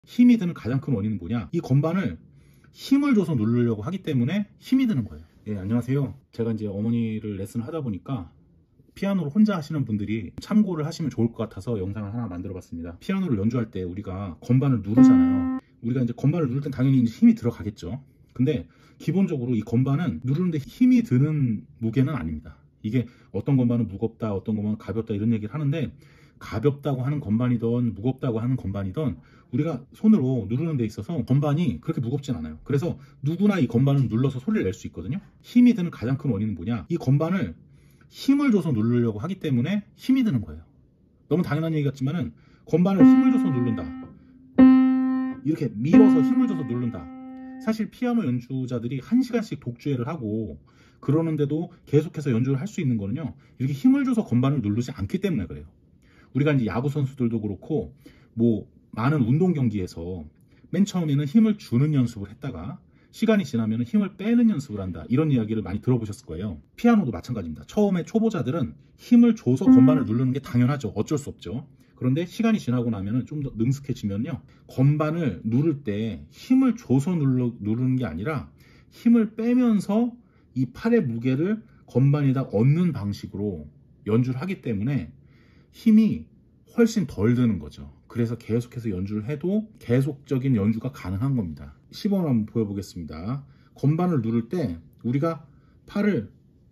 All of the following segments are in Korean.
힘이 드는 가장 큰 원인은 뭐냐? 이 건반을 힘을 줘서 누르려고 하기 때문에 힘이 드는 거예요. 예, 안녕하세요. 제가 이제 어머니를 레슨을 하다 보니까 피아노를 혼자 하시는 분들이 참고를 하시면 좋을 것 같아서 영상을 하나 만들어 봤습니다. 피아노를 연주할 때 우리가 건반을 누르잖아요. 우리가 이제 건반을 누를 땐 당연히 이제 힘이 들어가겠죠. 근데 기본적으로 이 건반은 누르는데 힘이 드는 무게는 아닙니다. 이게 어떤 건반은 무겁다, 어떤 건반은 가볍다 이런 얘기를 하는데, 가볍다고 하는 건반이든 무겁다고 하는 건반이든 우리가 손으로 누르는 데 있어서 건반이 그렇게 무겁진 않아요. 그래서 누구나 이 건반을 눌러서 소리를 낼 수 있거든요. 힘이 드는 가장 큰 원인은 뭐냐? 이 건반을 힘을 줘서 누르려고 하기 때문에 힘이 드는 거예요. 너무 당연한 얘기 같지만은 건반을 힘을 줘서 누른다, 이렇게 밀어서 힘을 줘서 누른다. 사실 피아노 연주자들이 1시간씩 독주회를 하고 그러는데도 계속해서 연주를 할 수 있는 거는요, 이렇게 힘을 줘서 건반을 누르지 않기 때문에 그래요. 우리가 이제 야구 선수들도 그렇고 뭐 많은 운동 경기에서 맨 처음에는 힘을 주는 연습을 했다가 시간이 지나면 힘을 빼는 연습을 한다, 이런 이야기를 많이 들어보셨을 거예요. 피아노도 마찬가지입니다. 처음에 초보자들은 힘을 줘서 건반을 누르는 게 당연하죠. 어쩔 수 없죠. 그런데 시간이 지나고 나면 좀 더 능숙해지면요, 건반을 누를 때 힘을 줘서 누르는 게 아니라 힘을 빼면서 이 팔의 무게를 건반에다 얻는 방식으로 연주를 하기 때문에 힘이 훨씬 덜 드는 거죠. 그래서 계속해서 연주를 해도 계속적인 연주가 가능한 겁니다. 시범을 한번 보여보겠습니다. 건반을 누를 때 우리가 팔을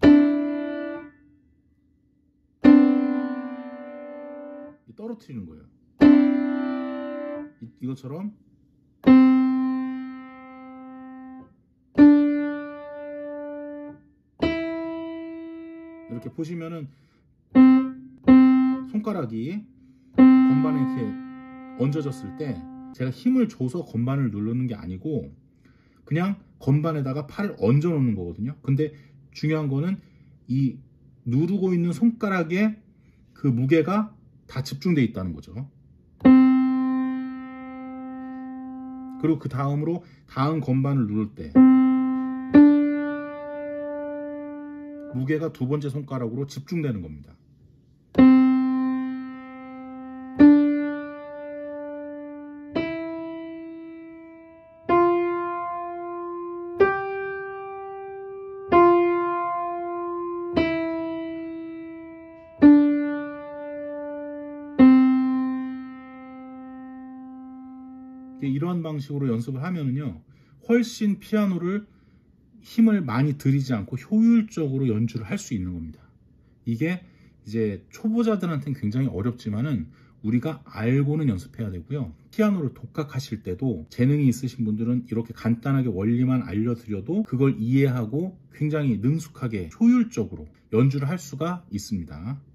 떨어뜨리는 거예요. 이것처럼 이렇게 보시면은 손가락이 건반에 이렇게 얹어졌을 때 제가 힘을 줘서 건반을 누르는 게 아니고 그냥 건반에다가 팔을 얹어 놓는 거거든요. 근데 중요한 거는 이 누르고 있는 손가락에 그 무게가 다 집중되어 있다는 거죠. 그리고 그 다음으로 다음 건반을 누를 때 무게가 두 번째 손가락으로 집중되는 겁니다. 이러한 방식으로 연습을 하면은요, 훨씬 피아노를 힘을 많이 들이지 않고 효율적으로 연주를 할 수 있는 겁니다. 이게 이제 초보자들한테는 굉장히 어렵지만은 우리가 알고는 연습해야 되고요. 피아노를 독학하실 때도 재능이 있으신 분들은 이렇게 간단하게 원리만 알려드려도 그걸 이해하고 굉장히 능숙하게 효율적으로 연주를 할 수가 있습니다.